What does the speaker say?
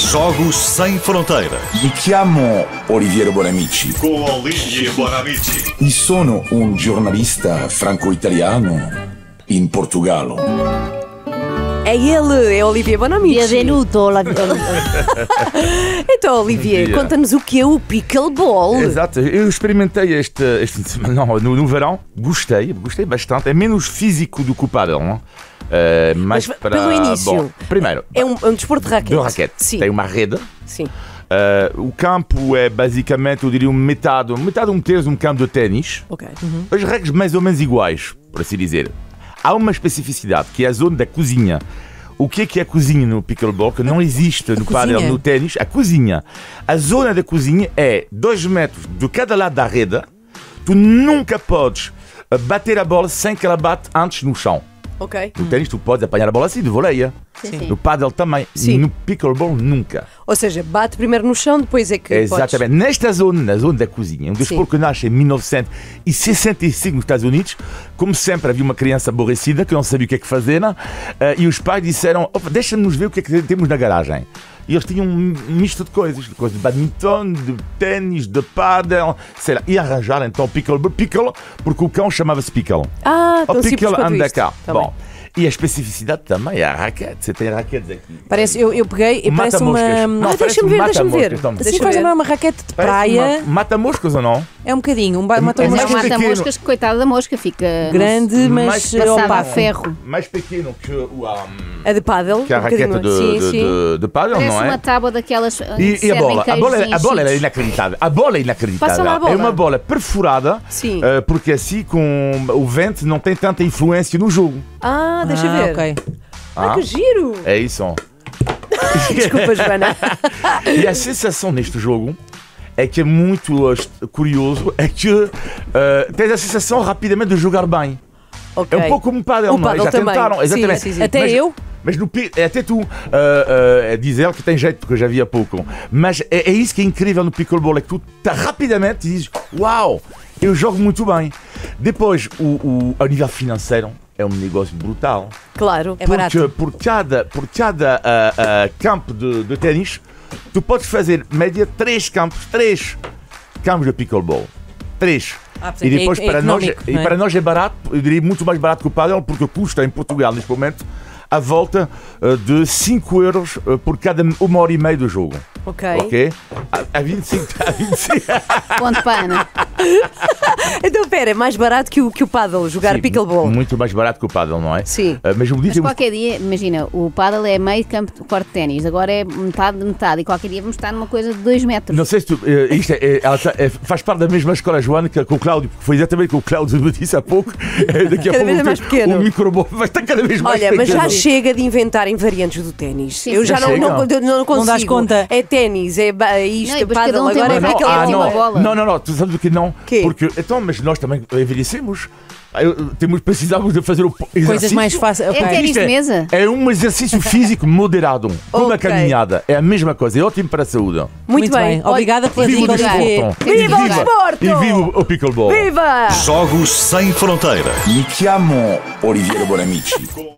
Jogos Sem Fronteiras. Mi chiamo Oliviero Bonamici Com Olivier Bonamici. e sono un giornalista franco-italiano in Portogallo. É ele, é Olivier Bonamici. Benvenuto, Então, Olivier, Dia. conta-nos o que é o pickleball. Exato, eu experimentei este fim de semana, no verão, gostei bastante. É menos físico do que o pádel, não? Mas para pelo início, bom, primeiro, É um desporto de raquete. de raquete. Sim. Tem uma rede. Sim. O campo é basicamente, eu diria, metade, um terço de um campo de ténis. Ok. As regras mais ou menos iguais, por assim dizer. Há uma especificidade, que é a zona da cozinha. O que é a cozinha no pickleball, que não existe no pádel, no ténis? A cozinha. A zona da cozinha é 2 metros de cada lado da rede. Tu nunca podes bater a bola sem que ela bate antes no chão. Ok. No ténis tu podes apanhar a bola assim, de voleia. Sim. No pádel também. Sim. No pickleball nunca. Ou seja, bate primeiro no chão, depois é que Exatamente. Nesta zona, na zona da cozinha, um desporto que nasce em 1965 nos Estados Unidos, como sempre havia uma criança aborrecida que não sabia o que é que fazer, e os pais disseram, deixa-nos ver o que é que temos na garagem. E eles tinham um misto de coisas de badminton, de ténis, de pádel, sei lá, e arranjaram então pickle, porque o cão chamava-se pickle. Ah, O tão simples pickle quanto anda isto. cá. Tá Bom, e a especificidade também é a raquete. Você tem raquetes aqui. Parece, eu peguei e parece uma. Mata-moscas. Não, parece deixa-me ver, mata-moscas deixa-me ver. também. Assim, Deixa quase ver. não é uma raquete de Parece praia. Mata-moscas ou não? É um bocadinho. Uma mais É mosca um pequeno. mata-moscas que, coitada da mosca, fica grande, mas passada a opaco. ferro. Mais pequeno que A de pádel. que a um bocadinho raquete mais. Sim. de pádel, Parece não é? uma tábua daquelas. E a bola? A bola é inacreditável. A bola é inacreditável. Passa lá a bola. É uma bola perfurada, Sim. porque assim com o vento não tem tanta influência no jogo. Ah, deixa ver. Ok. Ah, que giro. É isso. Desculpa, Joana. E a sensação neste jogo é que é muito curioso, é que tens a sensação rapidamente de jogar bem. Ok. É um pouco como o pádel, O não é? pádel Já também. tentaram, exatamente. Sim, sim, sim. Até Mas- eu. Mas até tu, diz ela que tem jeito, porque eu já vi há pouco. Mas é isso que é incrível no pickleball, é que tu rapidamente dizes, uau, eu jogo muito bem. Depois, a nível financeiro, é um negócio brutal. Claro. É barato. Por cada campo de ténis, tu podes fazer, média, 3 campos de pickleball. 3. portanto, E depois, é para económico, não é? para nós é barato, eu diria muito mais barato que o pádel, porque custa em Portugal, neste momento, à volta de 5 euros por cada 1h30 do jogo. Ok. Ok? A 25. Ponto pana. Então, pera, é mais barato que o pádel, jogar Sim, pickleball. Muito mais barato que o pádel, não é? Sim. Mas como Mas dizem, qualquer dia, imagina, o pádel é meio campo de corte de ténis, agora é metade de metade, e qualquer dia vamos estar numa coisa de 2 metros. não sei se tu, isto faz parte da mesma escola, Joana, que com o Cláudio, porque foi exatamente o que o Cláudio me disse há pouco. Daqui a Cada pouco vez mais pequeno. o microbol vai estar cada vez mais Olha, pequeno. mas já chega de inventarem variantes do ténis. Sim, Eu sim. já Já não consigo. Não dás conta. É ténis, é isto, Não, é e depois cada pádel, um tem agora é uma pickleball. raquete e uma bola. Não, tu sabes o que não? Quê? Porque, então, mas nós também envelhecemos. Precisamos de fazer o exercício. Coisas mais fáceis. É Ok. ténis Isto de mesa. É um exercício físico moderado, como a Ok. caminhada. É a mesma coisa, é ótimo para a saúde. Muito bem. Olha, Obrigada pela Viva o dica, desporto. Olivier. Viva o desporto! E viva o pickleball! Viva! Jogos Sem Fronteiras. Mi chiamo Oliviero Bonamici.